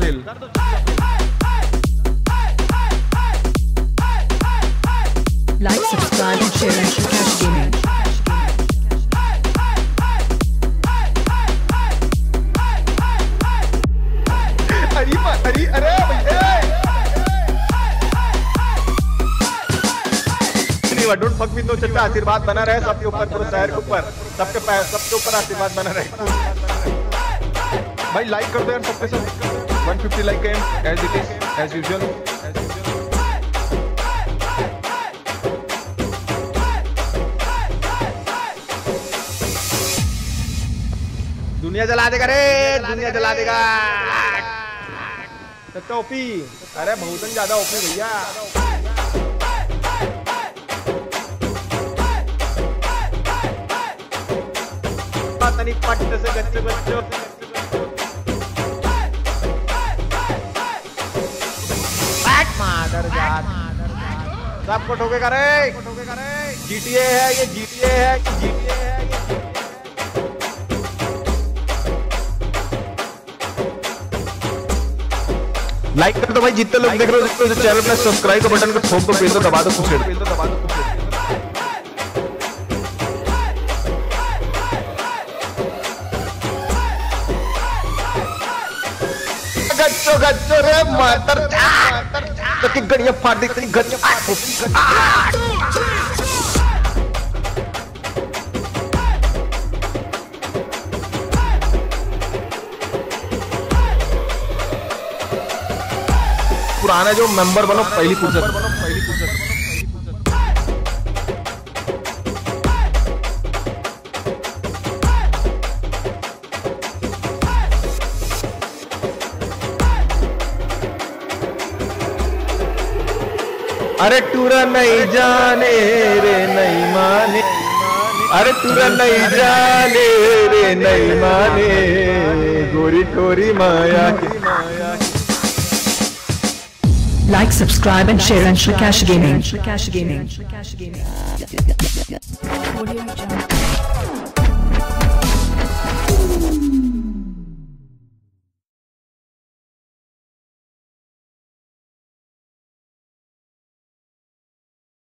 Chill. Like, subscribe and share and Cash Gaming। अरे भैया don't fuck with no चचा। आशीर्वाद बना रहे सबके ऊपर, पूरे शहर के ऊपर, सबके ऊपर आशीर्वाद बना रहे भाई। लाइक कर दो यार सबके सब। 150 like em as it is as usual. दुनिया जला देगा रे, दुनिया जला देगा चचा। ओपी अरे बहुत ज्यादा ओपी भैया। तनी पट से गच्चो गच्चो मादर जात सबको ठोकेगा रे। GTA है ये, GTA है, GTA है ये। लाइक कर दो भाई जितने लोग देख रहे हो। चैनल पे सब्सक्राइब का बटन को ठोक दो, पेल दो, दबा दो, कुछ दबा दो। गच्चो गच्चो रे मातर तो की गड़ियां फाड़ दी तेरी गच्चो। पुराना जो मेंबर बनो पहली फुर्सत। अरे टूरा नहीं जाने रे नहीं माने, अरे टूरा नहीं जाने रे नहीं माने, गोरी टोरी माया की। Like, subscribe and share and Cash Gaming।